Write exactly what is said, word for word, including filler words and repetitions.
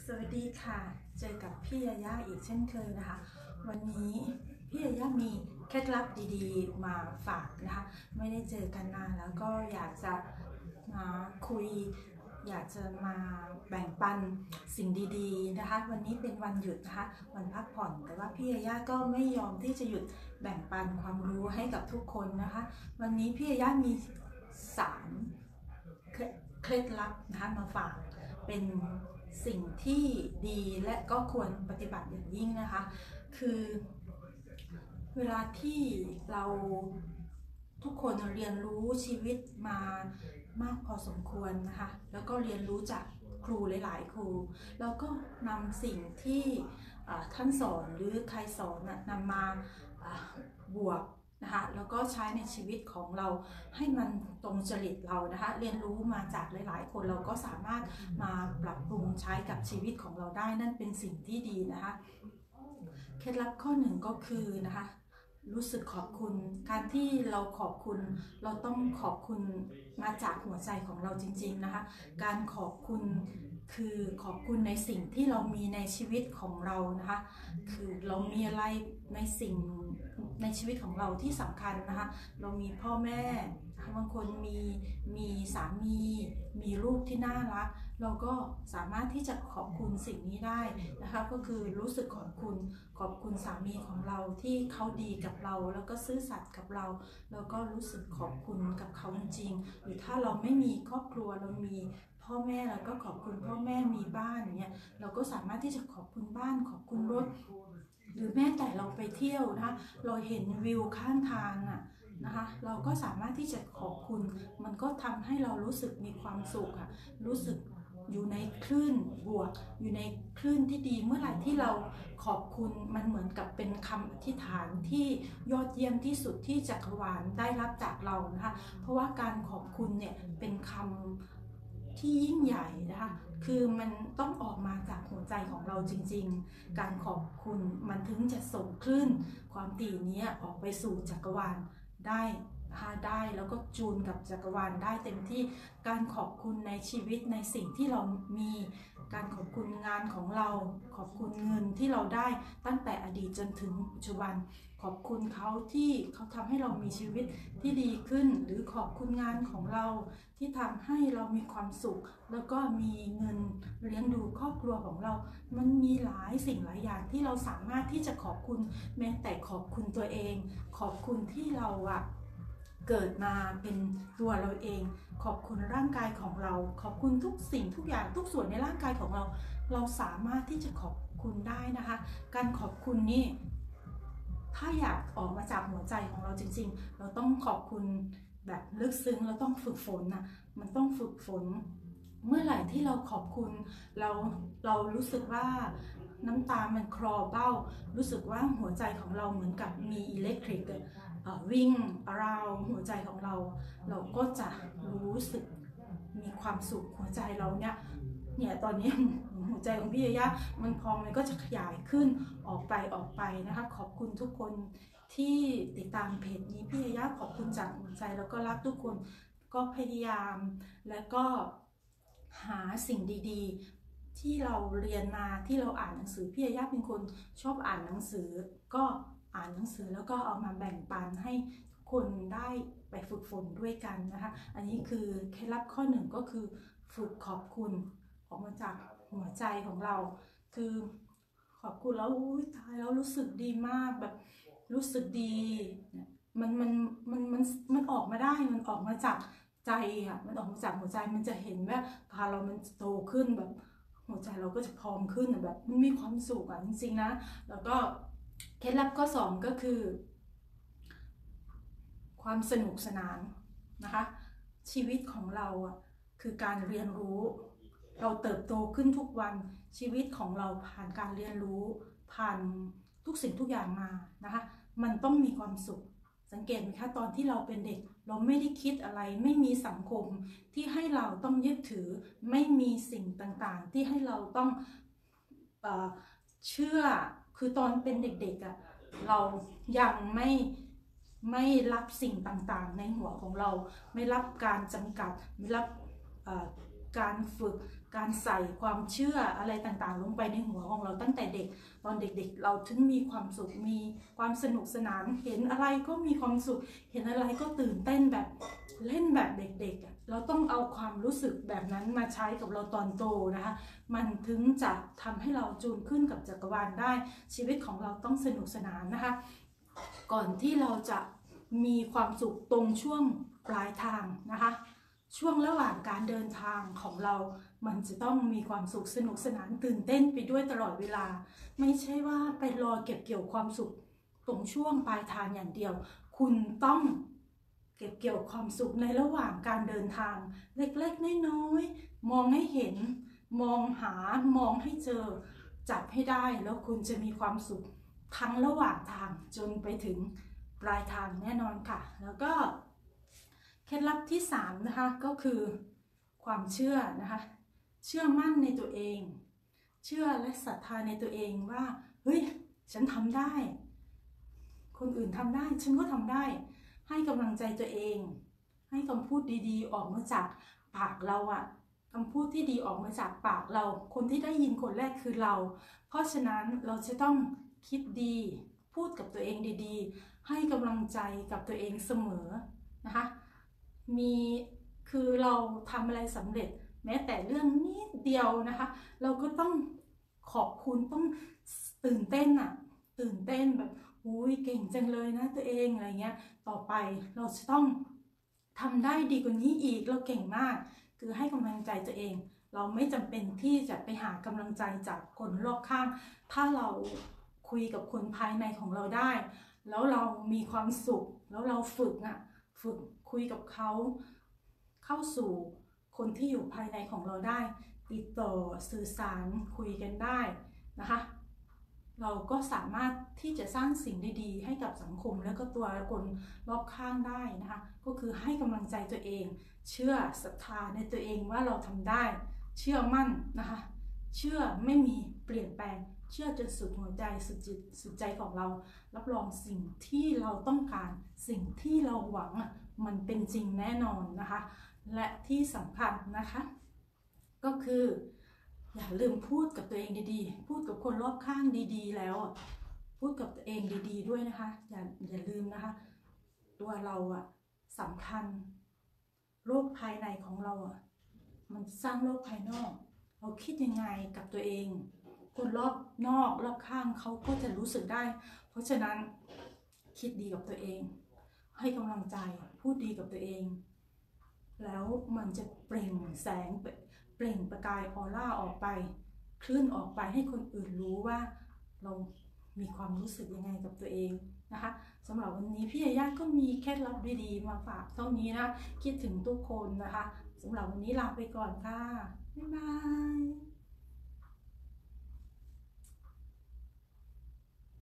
สวัสดีค่ะเจอกับพี่ยาย่าอีกเช่นเคยนะคะวันนี้พี่ยาย่ามีเคล็ดลับดีๆมาฝากนะคะไม่ได้เจอกันนานแล้วก็อยากจะมาคุยอยากจะมาแบ่งปันสิ่งดีๆนะคะวันนี้เป็นวันหยุดนะคะวันพักผ่อนแต่ว่าพี่ยาย่าก็ไม่ยอมที่จะหยุดแบ่งปันความรู้ให้กับทุกคนนะคะวันนี้พี่ยาย่ามีสามเคล็ดลับนะคะมาฝากเป็นสิ่งที่ดีและก็ควรปฏิบัติอย่างยิ่งนะคะคือเวลาที่เราทุกคนเรียนรู้ชีวิตมามากพอสมควรนะคะแล้วก็เรียนรู้จากครูหลายๆครูแล้วก็นำสิ่งที่ท่านสอนหรือใครสอนนำมาบวกนะคะแล้วก็ใช้ในชีวิตของเราให้มันตรงจริตเรานะคะเรียนรู้มาจากหลายๆคนเราก็สามารถมาปรับปรุงใช้กับชีวิตของเราได้นั่นเป็นสิ่งที่ดีนะคะเคล็ดลับข้อหนึ่งก็คือนะคะรู้สึกขอบคุณการที่เราขอบคุณเราต้องขอบคุณมาจากหัวใจของเราจริงๆนะคะการขอบคุณคือขอบคุณในสิ่งที่เรามีในชีวิตของเรานะคะคือเรามีอะไรในสิ่งในชีวิตของเราที่สำคัญนะคะเรามีพ่อแม่บางคนมีมีสามีมีลูกที่น่ารักเราก็สามารถที่จะขอบคุณสิ่งนี้ได้นะคะก็คือรู้สึกขอบคุณขอบคุณสามีของเราที่เขาดีกับเราแล้วก็ซื่อสัตย์กับเราแล้วก็รู้สึกขอบคุณกับเขาจริงๆหรือถ้าเราไม่มีครอบครัวเรามีพ่อแม่เราก็ขอบคุณพ่อแม่มีบ้านอย่างเงี้ยเราก็สามารถที่จะขอบคุณบ้านขอบคุณรถหรือแม้แต่เราไปเที่ยวนะคะเราเห็นวิวข้างทางอ่ะนะคะเราก็สามารถที่จะขอบคุณมันก็ทำให้เรารู้สึกมีความสุขค่ะรู้สึกอยู่ในคลื่นบวกอยู่ในคลื่นที่ดีเมื่อไหร่ที่เราขอบคุณมันเหมือนกับเป็นคำอธิษฐานที่ยอดเยี่ยมที่สุดที่จักรวาลได้รับจากเรานะคะเพราะว่าการขอบคุณเนี่ยเป็นคำที่ยิ่งใหญ่นะคะคือมันต้องออกมาจากหัวใจของเราจริงๆการขอบคุณมันถึงจะส่งคลื่นความถี่นี้ออกไปสู่จักรวาลได้นะคะได้แล้วก็จูนกับจักรวาลได้เต็มที่การขอบคุณในชีวิตในสิ่งที่เรามีการขอบคุณงานของเราขอบคุณเงินที่เราได้ตั้งแต่อดีตจนถึงปัจจุบันขอบคุณเขาที่เขาทำให้เรามีชีวิตที่ดีขึ้นหรือขอบคุณงานของเราที่ทำให้เรามีความสุขแล้วก็มีเงินเลี้ยงดูครอบครัวของเรามันมีหลายสิ่งหลายอย่างที่เราสามารถที่จะขอบคุณแม้แต่ขอบคุณตัวเองขอบคุณที่เราอะเกิดมาเป็นตัวเราเองขอบคุณร่างกายของเราขอบคุณทุกสิ่งทุกอย่างทุกส่วนในร่างกายของเราเราสามารถที่จะขอบคุณได้นะคะการขอบคุณนี่ถ้าอยากออกมาจากหัวใจของเราจริงๆเราต้องขอบคุณแบบลึกซึ้งเราต้องฝึกฝนนะมันต้องฝึกฝนเมื่อไหร่ที่เราขอบคุณเราเรารู้สึกว่าน้ำตามันคลอเบ้ารู้สึกว่าหัวใจของเราเหมือนกับมีอิเล็กทริกวิ่งราวหัวใจของเราเราก็จะรู้สึกมีความสุขหัวใจเราเนี่ยเนี่ยตอนนี้หัวใจของพี่ยาย่ามันพองมันก็จะขยายขึ้นออกไปออกไปนะคะขอบคุณทุกคนที่ติดตามเพจนี้พี่ยาย่าขอบคุณจากหัวใจแล้วก็รักทุกคนก็พยายามแล้วก็หาสิ่งดีๆที่เราเรียนมาที่เราอ่านหนังสือพี่ยาย่าเป็นคนชอบอ่านหนังสือก็อ่านหนังสือแล้วก็เอามาแบ่งปันให้ทุกคนได้ไปฝึกฝนด้วยกันนะคะอันนี้คือเคล็ดลับข้อหนึ่งก็คือฝึกขอบคุณออกมาจากหัวใจของเราคือขอบคุณแล้วอุ้ยตายแล้วรู้สึกดีมากแบบรู้สึกดีมันมันมันมันมันออกมาได้มันออกมาจากใจค่ะมันออกมาจากหัวใจมันจะเห็นว่าพาเรามันโตขึ้นแบบหัวใจเราก็จะพองขึ้นแบบมันมีความสุขอ่ะจริงๆนะแล้วก็เคล็ดลับข้อสองก็คือความสนุกสนานนะคะชีวิตของเราอ่ะคือการเรียนรู้เราเติบโตขึ้นทุกวันชีวิตของเราผ่านการเรียนรู้ผ่านทุกสิ่งทุกอย่างมานะคะมันต้องมีความสุขสังเกตไหมคะตอนที่เราเป็นเด็กเราไม่ได้คิดอะไรไม่มีสังคมที่ให้เราต้องยึดถือไม่มีสิ่งต่างๆที่ให้เราต้องเอ่อเชื่อคือตอนเป็นเด็กๆอ่ะเรายังไม่ไม่รับสิ่งต่างๆในหัวของเราไม่รับการจำกัดไม่รับการฝึกการใส่ความเชื่ออะไรต่างๆลงไปในหัวของเราตั้งแต่เด็กตอนเด็กๆเราถึงมีความสุขมีความสนุกสนานเห็นอะไรก็มีความสุขเห็นอะไรก็ตื่นเต้นแบบเล่นแบบเด็กๆเราต้องเอาความรู้สึกแบบนั้นมาใช้กับเราตอนโตนะคะมันถึงจะทำให้เราจูนขึ้นกับจักรวาลได้ชีวิตของเราต้องสนุกสนานนะคะก่อนที่เราจะมีความสุขตรงช่วงปลายทางนะคะช่วงระหว่างการเดินทางของเรามันจะต้องมีความสุขสนุกสนานตื่นเต้นไปด้วยตลอดเวลาไม่ใช่ว่าไปรอเก็บเกี่ยวความสุขตรงช่วงปลายทางอย่างเดียวคุณต้องเก็บเกี่ยวความสุขในระหว่างการเดินทางเล็กๆน้อยๆมองให้เห็นมองหามองให้เจอจับให้ได้แล้วคุณจะมีความสุขทั้งระหว่างทางจนไปถึงปลายทางแน่นอนค่ะแล้วก็เคล็ดลับที่สามนะคะก็คือความเชื่อนะคะเชื่อมั่นในตัวเองเชื่อและศรัทธาในตัวเองว่าเฮ้ยฉันทำได้คนอื่นทำได้ฉันก็ทำได้ให้กำลังใจตัวเองให้คำพูดดีๆออกมาจากปากเราอะคำพูดที่ดีออกมาจากปากเราคนที่ได้ยินคนแรกคือเราเพราะฉะนั้นเราจะต้องคิดดีพูดกับตัวเองดีๆให้กำลังใจกับตัวเองเสมอนะคะมีคือเราทำอะไรสำเร็จแม้แต่เรื่องนิดเดียวนะคะเราก็ต้องขอบคุณต้องตื่นเต้นอะตื่นเต้นแบบอุ้ยเก่งจังเลยนะตัวเองอะไรเงี้ยต่อไปเราจะต้องทำได้ดีกว่านี้อีกเราเก่งมากคือให้กำลังใจตัวเองเราไม่จำเป็นที่จะไปหากำลังใจจากคนรอบข้างถ้าเราคุยกับคนภายในของเราได้แล้วเรามีความสุขแล้วเราฝึกอะฝึกคุยกับเขาเข้าสู่คนที่อยู่ภายในของเราได้ติดต่อสื่อสารคุยกันได้นะคะเราก็สามารถที่จะสร้างสิ่งดีๆให้กับสังคมและก็ตัวคนรอบข้างได้นะคะก็คือให้กำลังใจตัวเองเชื่อศรัทธาในตัวเองว่าเราทำได้เชื่อมั่นนะคะเชื่อไม่มีเปลี่ยนแปลงเชื่อจนสุดหัวใจสุดจิตสุดใจของเรารับรองสิ่งที่เราต้องการสิ่งที่เราหวังมันเป็นจริงแน่นอนนะคะและที่สำคัญนะคะก็คืออย่าลืมพูดกับตัวเองดีๆพูดกับคนรอบข้างดีๆแล้วพูดกับตัวเองดีๆด้วยนะคะอย่าอย่าลืมนะคะตัวเราอะสำคัญโรคภายในของเราอะมันสร้างโรคภายนอกเราคิดยังไงกับตัวเองคนรอบนอกรอบข้างเขาก็จะรู้สึกได้เพราะฉะนั้นคิดดีกับตัวเองให้กำลังใจพูดดีกับตัวเองแล้วมันจะเปล่งแสงเปล่งประกายออร่าออกไปคลื่นออกไปให้คนอื่นรู้ว่าเรามีความรู้สึกยังไงกับตัวเองนะคะสำหรับวันนี้พี่ยาย่าก็มีเคล็ดลับดีๆมาฝากเท่านี้นะคิดถึงทุกคนนะคะสำหรับวันนี้ลาไปก่อนค่ะบ๊ายบาย